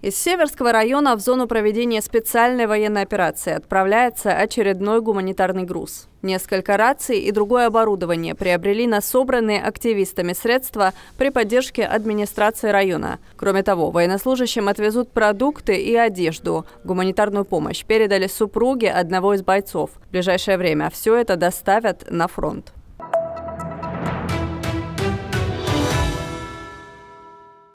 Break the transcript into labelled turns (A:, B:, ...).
A: Из Северского района в зону проведения специальной военной операции отправляется очередной гуманитарный груз. Несколько раций и другое оборудование приобрели на собранные активистами средства при поддержке администрации района. Кроме того, военнослужащим отвезут продукты и одежду. Гуманитарную помощь передали супруги одного из бойцов. В ближайшее время все это доставят на фронт.